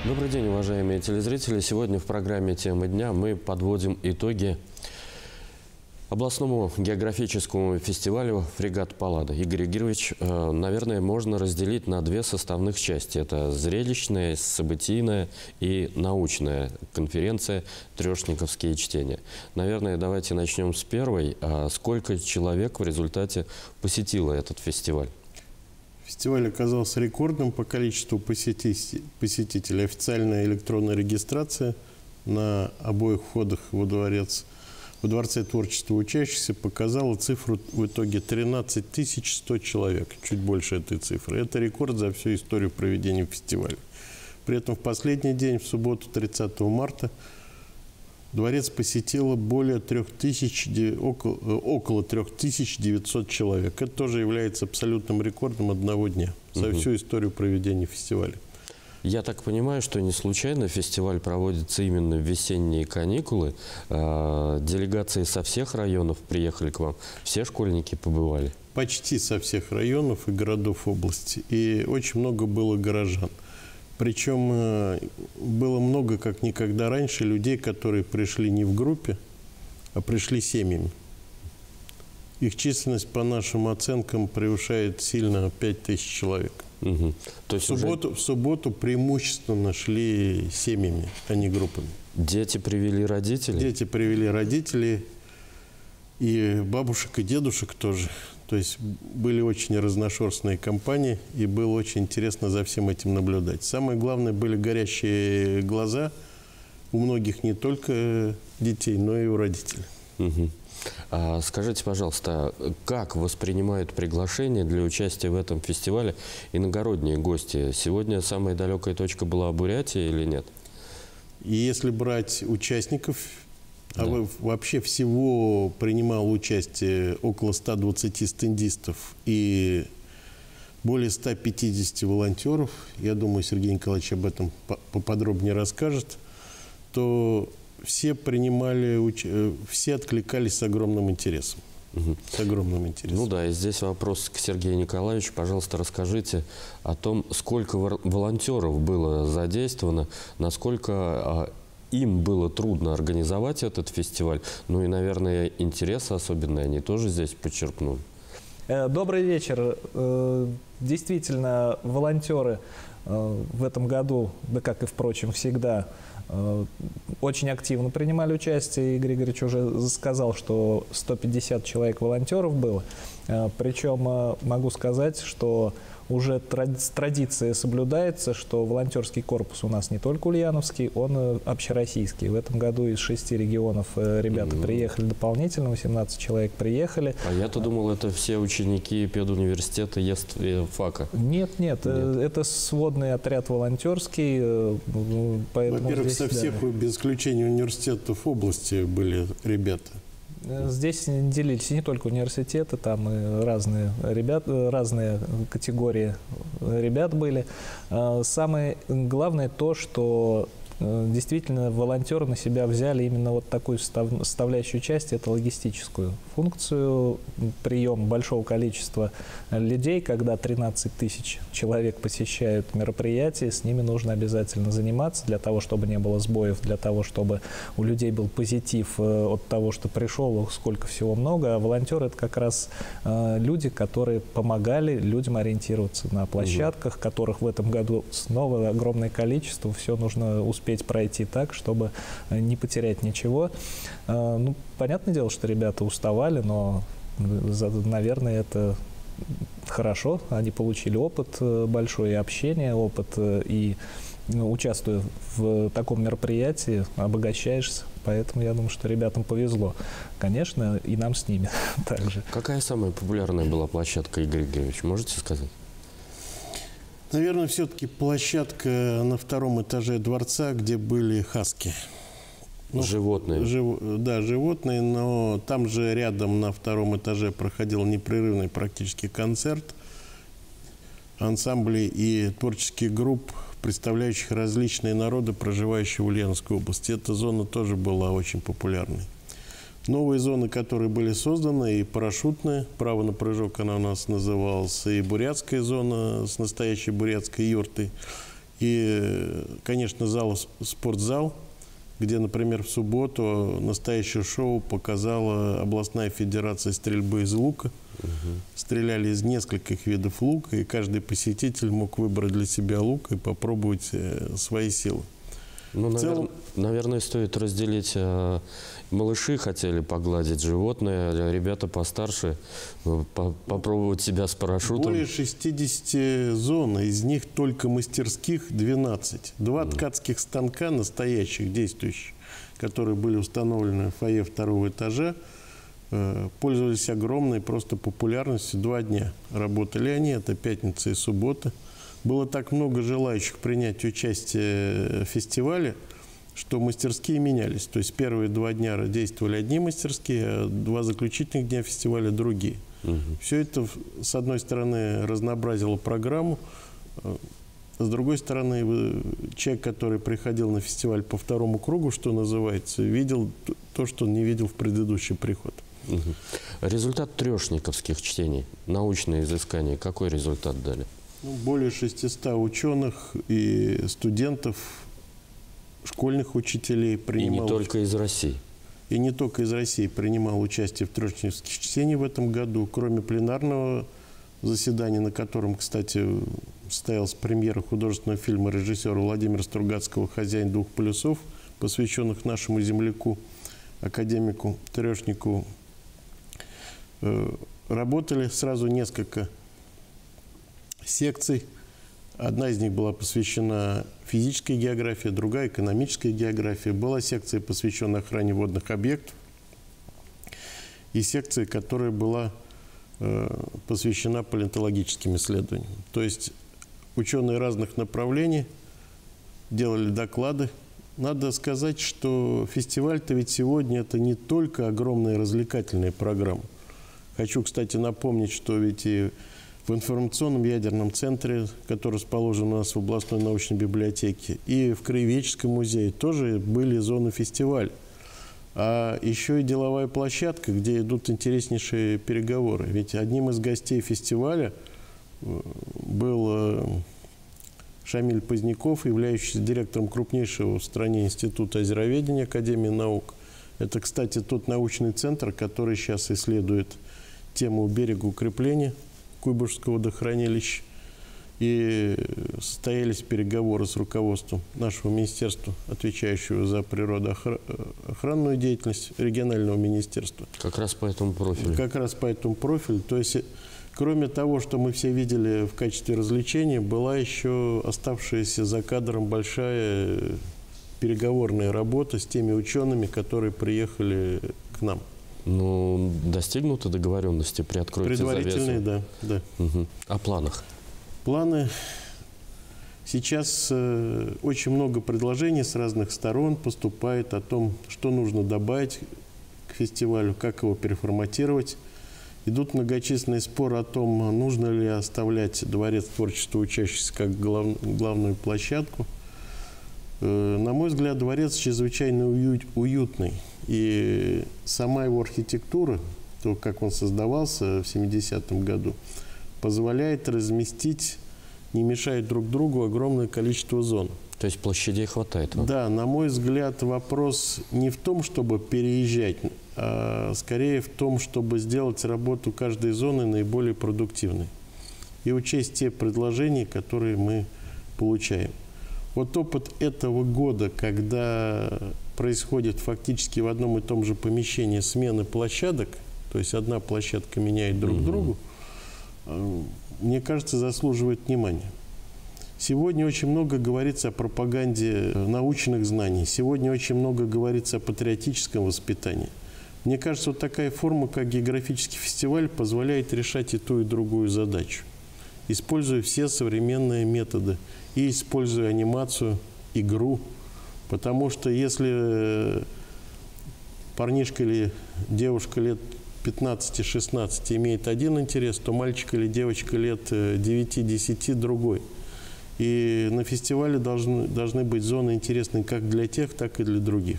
Добрый день, уважаемые телезрители. Сегодня в программе «Темы дня» мы подводим итоги областному географическому фестивалю «Фрегат Паллада». Игорь Игоревич, наверное, можно разделить на две составных части. Это зрелищная, событийная и научная конференция «Трешниковские чтения». Наверное, давайте начнем с первой. Сколько человек в результате посетило этот фестиваль? Фестиваль оказался рекордным по количеству посетителей. Официальная электронная регистрация на обоих входах во дворец, во Дворце творчества учащихся показала цифру в итоге 13 100 человек, чуть больше этой цифры. Это рекорд за всю историю проведения фестиваля. При этом в последний день, в субботу 30 марта, дворец посетило около 3900 человек. Это тоже является абсолютным рекордом одного дня за всю историю проведения фестиваля. Я так понимаю, что не случайно фестиваль проводится именно в весенние каникулы. Делегации со всех районов приехали к вам. Все школьники побывали? Почти со всех районов и городов области. И очень много было горожан. Причем было много, как никогда раньше, людей, которые пришли не в группе, а пришли семьями. Их численность, по нашим оценкам, превышает сильно 5000 человек. Угу. То есть в субботу преимущественно шли семьями, а не группами. Дети привели родителей? Дети привели родителей, и бабушек, и дедушек тоже. То есть были очень разношерстные компании, и было очень интересно за всем этим наблюдать. Самое главное, были горящие глаза у многих, не только детей, но и у родителей. Угу. Скажите, пожалуйста, как воспринимают приглашение для участия в этом фестивале иногородние гости? Сегодня самая далекая точка была Бурятия или нет? И если брать участников, вообще всего принимало участие около 120 стендистов и более 150 волонтеров, я думаю, Сергей Николаевич об этом поподробнее расскажет, то все все откликались с огромным интересом. С огромным интересом. Ну да, и здесь вопрос к Сергею Николаевичу. Пожалуйста, расскажите о том, сколько волонтеров было задействовано, насколько им было трудно организовать этот фестиваль. Ну и, наверное, интерес особенный они тоже здесь подчеркнули. Добрый вечер. Действительно, волонтеры в этом году, да как и, впрочем, всегда, очень активно принимали участие. Игорь Игоревич уже сказал, что 150 человек волонтеров было. Причем могу сказать, что уже традиция соблюдается, что волонтерский корпус у нас не только ульяновский, он общероссийский. В этом году из 6 регионов ребята приехали дополнительно, 18 человек приехали. А я-то думал, это все ученики педуниверситета ЕСТФАКа. Нет, это сводный отряд волонтерский. Во-первых, со всех, без исключения университетов области были ребята. Здесь делились не только университеты, там и разные категории ребят были. Самое главное то, что действительно волонтеры на себя взяли именно вот такую составляющую часть, это логистическую функцию, прием большого количества людей, когда 13 тысяч человек посещают мероприятие, с ними нужно обязательно заниматься для того, чтобы не было сбоев, для того, чтобы у людей был позитив от того, что пришел, сколько всего много. А волонтеры – это как раз люди, которые помогали людям ориентироваться на площадках, которых в этом году снова огромное количество, все нужно успеть пройти так, чтобы не потерять ничего. Ну, понятное дело, что ребята уставали, но, наверное, это хорошо. Они получили опыт большой, и общение, опыт, и участвуя в таком мероприятии, обогащаешься. Поэтому я думаю, что ребятам повезло. Конечно, и нам с ними также. Какая самая популярная была площадка, Игорь Игоревич, можете сказать? Наверное, все-таки площадка на втором этаже дворца, где были хаски. Животные. Да, животные, но там же рядом на втором этаже проходил непрерывный практически концерт ансамблей и творческих групп, представляющих различные народы, проживающие в Ульяновской области. Эта зона тоже была очень популярной. Новые зоны, которые были созданы, и парашютная, право на прыжок она у нас называлась, и бурятская зона с настоящей бурятской юртой, И, конечно, спортзал, где, например, в субботу настоящее шоу показала областная федерация стрельбы из лука. Стреляли из нескольких видов лука, и каждый посетитель мог выбрать для себя лук и попробовать свои силы. Ну, наверное, стоит разделить. Малыши хотели погладить животное, а ребята постарше попробовать себя с парашютом. Более 60 зон, из них только мастерских 12. 2 ткацких станка настоящих, действующих, которые были установлены в фойе 2-го этажа, пользовались огромной просто популярностью. 2 дня работали они, это пятница и суббота. Было так много желающих принять участие в фестивале, что мастерские менялись. То есть первые 2 дня действовали одни мастерские, а 2 заключительных дня фестиваля другие. Все это, с одной стороны, разнообразило программу, с другой стороны, человек, который приходил на фестиваль по 2-му кругу, что называется, видел то, что он не видел в предыдущий приход. Результат трешниковских чтений, научные изыскания, какой результат дали? Более 600 ученых и студентов, школьных учителей принимал. И не только из России. И не только из России принимал участие в трешниковских чтениях в этом году. Кроме пленарного заседания, на котором, кстати, состоялась премьера художественного фильма режиссера Владимира Стругацкого «Хозяин 2 полюсов», посвященных нашему земляку, академику Трешникову, работали сразу несколько секций. Одна из них была посвящена физической географии, другая – экономической географии. Была секция, посвященная охране водных объектов, и секция, которая была посвящена палеонтологическим исследованиям. То есть ученые разных направлений делали доклады. Надо сказать, что фестиваль-то ведь сегодня это не только огромная развлекательная программа. Хочу, кстати, напомнить, что ведь и в информационном ядерном центре, который расположен у нас в областной научной библиотеке, и в Краеведческом музее тоже были зоны фестиваля. А еще и деловая площадка, где идут интереснейшие переговоры. Ведь одним из гостей фестиваля был Шамиль Поздняков, являющийся директором крупнейшего в стране института озероведения Академии наук. Это, кстати, тот научный центр, который сейчас исследует тему берегоукрепления Куйбышевского водохранилища. И состоялись переговоры с руководством нашего министерства, отвечающего за природоохранную деятельность, регионального министерства. Как раз по этому профилю. Как раз по этому профилю. То есть, кроме того, что мы все видели в качестве развлечения, была еще оставшаяся за кадром большая переговорная работа с теми учеными, которые приехали к нам. Ну, достигнуты договоренности, приоткройте завесу. Предварительные, да. Угу. О планах. Планы. Сейчас очень много предложений с разных сторон поступает о том, что нужно добавить к фестивалю, как его переформатировать. Идут многочисленные споры о том, нужно ли оставлять Дворец творчества учащихся как главную площадку. На мой взгляд, дворец чрезвычайно уютный. И сама его архитектура, то, как он создавался в 70-м году, позволяет разместить, не мешая друг другу, огромное количество зон. То есть площадей хватает вам? Да, на мой взгляд, вопрос не в том, чтобы переезжать, а скорее в том, чтобы сделать работу каждой зоны наиболее продуктивной и учесть те предложения, которые мы получаем. Вот опыт этого года, когда происходит фактически в одном и том же помещении смены площадок, то есть одна площадка меняет друг другу, мне кажется, заслуживает внимания. Сегодня очень много говорится о пропаганде научных знаний. Сегодня очень много говорится о патриотическом воспитании. Мне кажется, вот такая форма, как географический фестиваль, позволяет решать и ту, и другую задачу, используя все современные методы и используя анимацию, игру. Потому что если парнишка или девушка лет 15-16 имеет один интерес, то мальчик или девочка лет 9-10 другой. И на фестивале должны быть зоны интересные как для тех, так и для других.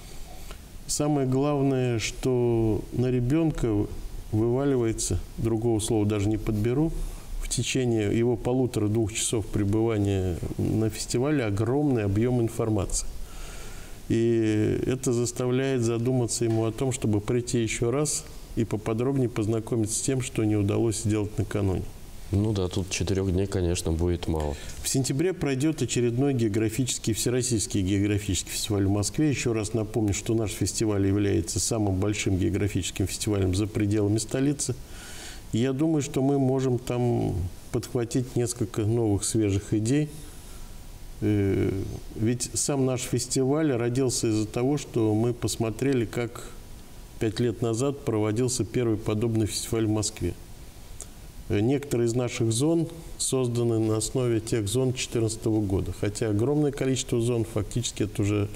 Самое главное, что на ребенка вываливается, другого слова даже не подберу, в течение его 1,5-2 часов пребывания на фестивале огромный объем информации. И это заставляет задуматься ему о том, чтобы прийти еще раз и поподробнее познакомиться с тем, что не удалось сделать накануне. Ну да, тут 4 дней, конечно, будет мало. В сентябре пройдет очередной всероссийский географический фестиваль в Москве. Еще раз напомню, что наш фестиваль является самым большим географическим фестивалем за пределами столицы. И я думаю, что мы можем там подхватить несколько новых свежих идей. Ведь сам наш фестиваль родился из-за того, что мы посмотрели, как 5 лет назад проводился первый подобный фестиваль в Москве. Некоторые из наших зон созданы на основе тех зон 2014 года. Хотя огромное количество зон фактически это уже,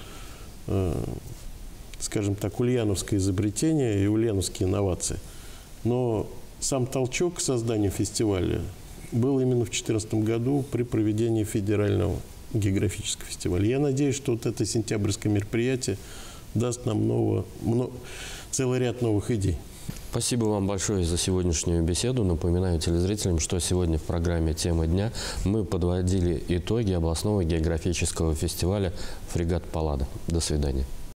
скажем так, ульяновское изобретение и ульяновские инновации. Но сам толчок к созданию фестиваля был именно в 2014 году при проведении федерального географического фестиваля. Я надеюсь, что вот это сентябрьское мероприятие даст нам целый ряд новых идей. Спасибо вам большое за сегодняшнюю беседу. Напоминаю телезрителям, что сегодня в программе «Тема дня» мы подводили итоги областного географического фестиваля «Фрегат Паллада». До свидания.